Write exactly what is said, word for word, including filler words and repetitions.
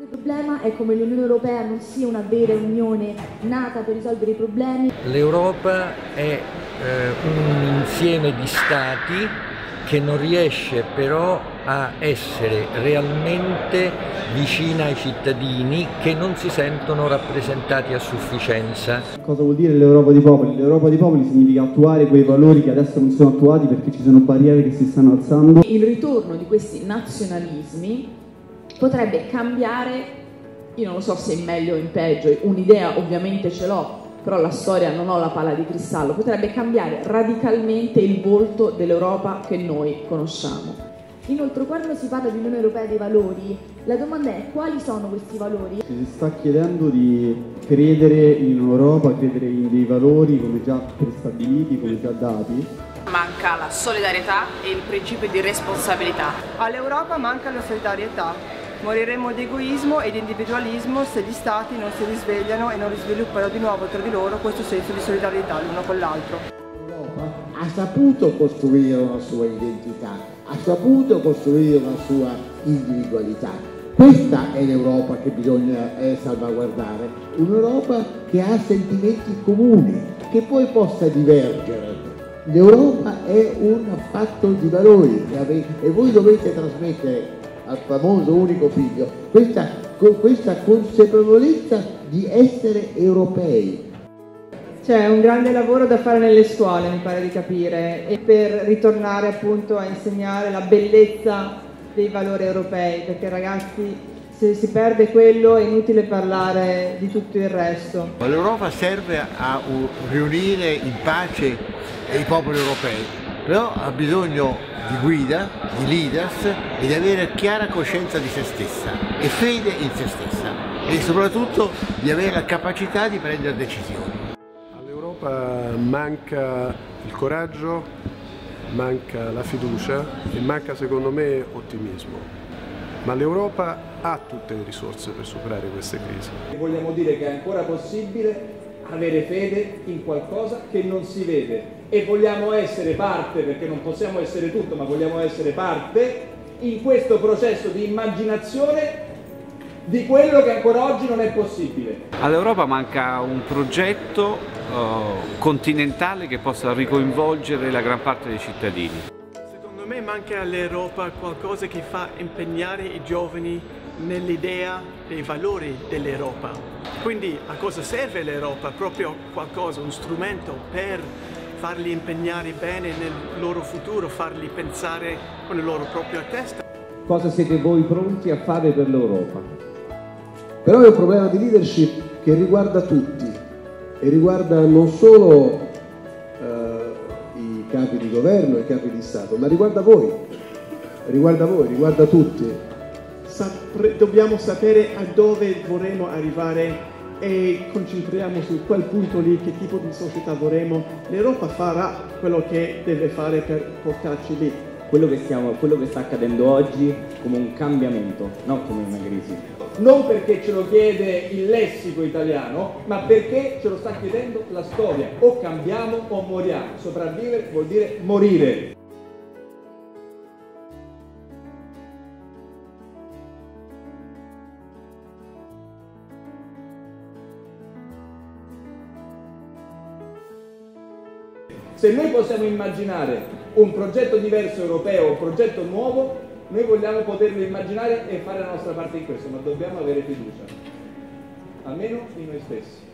Il problema è come l'Unione Europea non sia una vera unione nata per risolvere i problemi. L'Europa è eh, un insieme di stati che non riesce però a essere realmente vicina ai cittadini, che non si sentono rappresentati a sufficienza. Cosa vuol dire l'Europa dei popoli? L'Europa dei popoli significa attuare quei valori che adesso non sono attuati perché ci sono barriere che si stanno alzando. Il ritorno di questi nazionalismi potrebbe cambiare, io non lo so se in meglio o in peggio, un'idea ovviamente ce l'ho, però la storia non ho la palla di cristallo, potrebbe cambiare radicalmente il volto dell'Europa che noi conosciamo. Inoltre, quando si parla di Unione Europea dei valori, la domanda è: quali sono questi valori? Si sta chiedendo di credere in Europa, credere in dei valori come già prestabiliti, come già dati. Manca la solidarietà e il principio di responsabilità. All'Europa manca la solidarietà. Moriremo di egoismo e di individualismo se gli stati non si risvegliano e non risviluppano di nuovo tra di loro questo senso di solidarietà l'uno con l'altro. L'Europa ha saputo costruire una sua identità, ha saputo costruire una sua individualità. Questa è l'Europa che bisogna eh, salvaguardare, un'Europa che ha sentimenti comuni, che poi possa divergere. L'Europa è un fatto di valori e voi dovete trasmettere al famoso unico figlio questa, questa consapevolezza di essere europei. C'è un grande lavoro da fare nelle scuole, mi pare di capire, e per ritornare appunto a insegnare la bellezza dei valori europei, perché ragazzi, se si perde quello è inutile parlare di tutto il resto. L'Europa serve a riunire in pace i popoli europei, però ha bisogno di guida, di leaders e di avere chiara coscienza di se stessa e fede in se stessa e soprattutto di avere la capacità di prendere decisioni. All'Europa manca il coraggio, manca la fiducia e manca secondo me ottimismo, ma l'Europa ha tutte le risorse per superare queste crisi. Vogliamo dire che è ancora possibile avere fede in qualcosa che non si vede e vogliamo essere parte, perché non possiamo essere tutto, ma vogliamo essere parte in questo processo di immaginazione di quello che ancora oggi non è possibile. All'Europa manca un progetto uh, continentale che possa ricoinvolgere la gran parte dei cittadini. Secondo me manca all'Europa qualcosa che fa impegnare i giovani nell'idea dei valori dell'Europa. Quindi a cosa serve l'Europa? Proprio qualcosa, un strumento per farli impegnare bene nel loro futuro, farli pensare con la loro propria testa. Cosa siete voi pronti a fare per l'Europa? Però è un problema di leadership che riguarda tutti e riguarda non solo eh, i capi di governo e i capi di Stato, ma riguarda voi, riguarda voi, riguarda tutti. Sapre, dobbiamo sapere a dove vorremmo arrivare e concentriamo su quel punto lì, che tipo di società vorremmo. L'Europa farà quello che deve fare per portarci lì. Quello che, stiamo, quello che sta accadendo oggi come un cambiamento, non come una crisi. Non perché ce lo chiede il lessico italiano, ma perché ce lo sta chiedendo la storia. O cambiamo o moriamo. Sopravvivere vuol dire morire. Se noi possiamo immaginare un progetto diverso europeo, un progetto nuovo, noi vogliamo poterlo immaginare e fare la nostra parte in questo, ma dobbiamo avere fiducia, almeno in noi stessi.